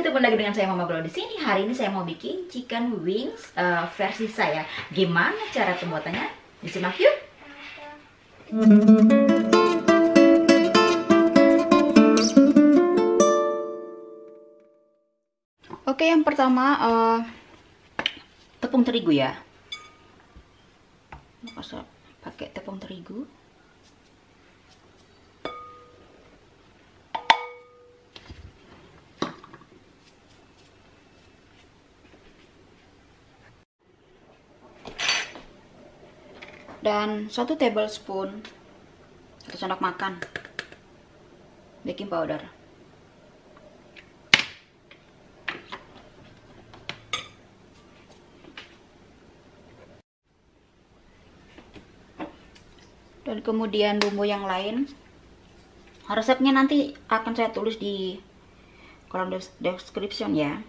Ketemu lagi dengan saya Mama Glow di sini. Hari ini saya mau bikin chicken wings versi saya. Gimana cara pembuatannya? Disimak yuk. Oke, yang pertama tepung terigu ya. Masa pakai tepung terigu. Dan 1 tablespoon, 1 sendok makan baking powder. Dan kemudian bumbu yang lain, resepnya nanti akan saya tulis di kolom description ya.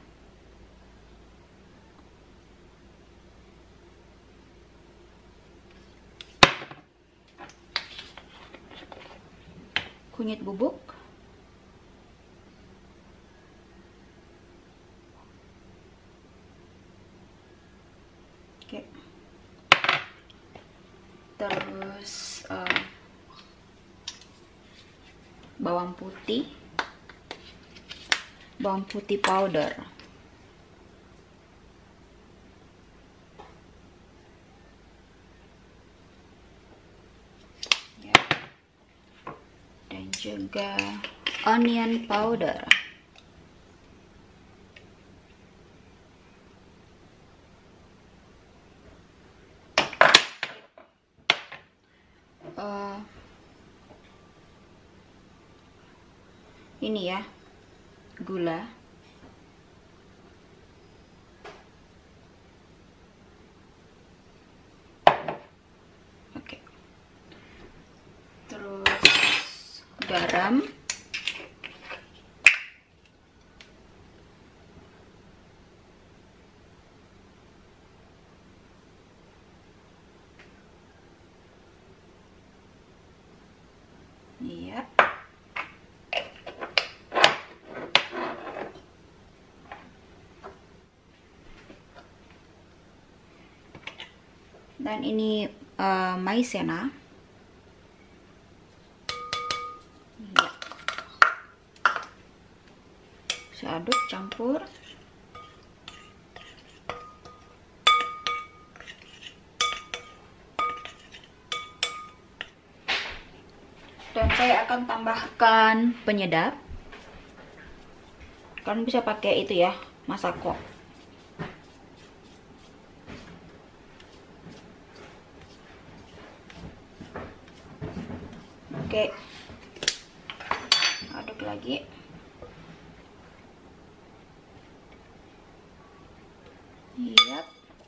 Kunyit bubuk, oke. Terus bawang putih powder, ya. Dan juga onion powder. Ini ya, gula. Oke. Terus garam. Iya. Dan ini maizena. Ya. Saya aduk, campur. Dan saya akan tambahkan penyedap. Kalian bisa pakai itu ya, Masako. Oke, aduk lagi. Yap.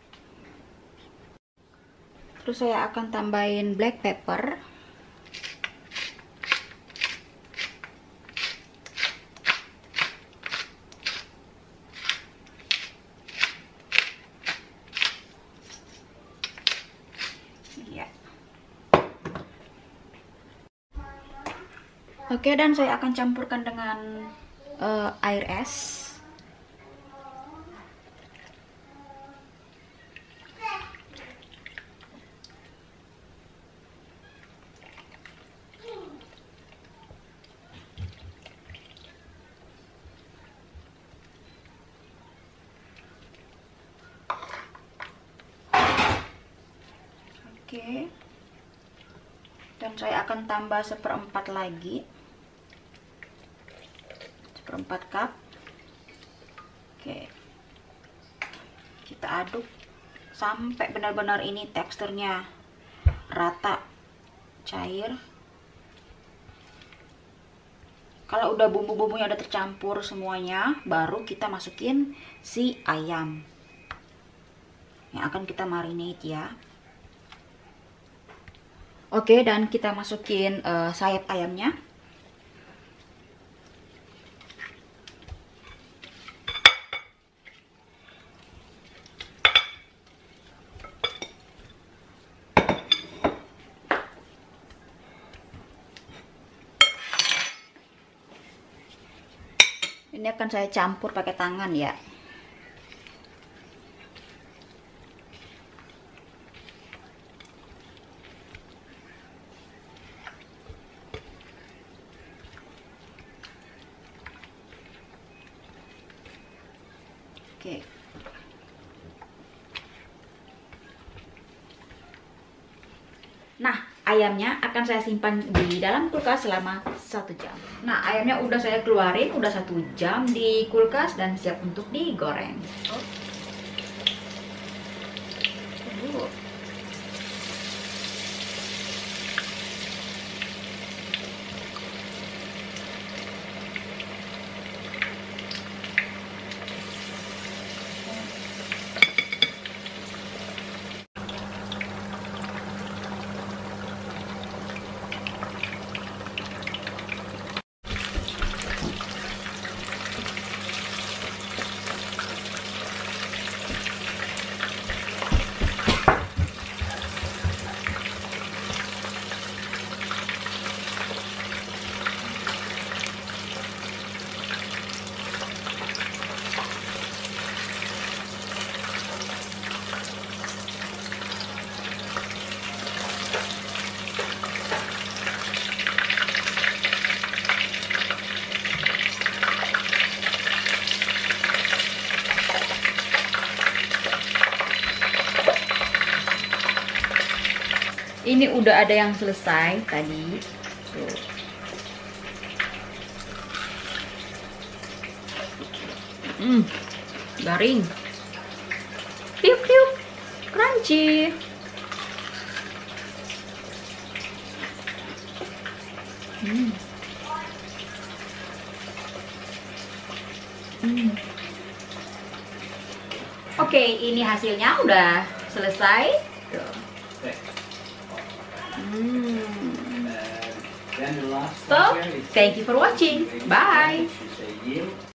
Terus saya akan tambahin black pepper. Oke, dan saya akan campurkan dengan air es. Oke. Dan saya akan tambah 1/4 lagi. 1/4 cup. Oke, kita aduk sampai benar-benar ini teksturnya rata, cair. Kalau udah bumbu-bumbunya udah tercampur semuanya, baru kita masukin si ayam yang akan kita marinate ya. Oke, dan kita masukin sayap ayamnya. Ini akan saya campur pakai tangan ya. Oke. Nah, ayamnya akan saya simpan di dalam kulkas selama 1 jam. Nah, ayamnya udah saya keluarin, udah 1 jam di kulkas dan siap untuk digoreng. Ini udah ada yang selesai tadi. Tuh. Garing. Piup piup. Crunchy. Oke, ini hasilnya udah selesai. Tuh. So, thank you for watching. Bye.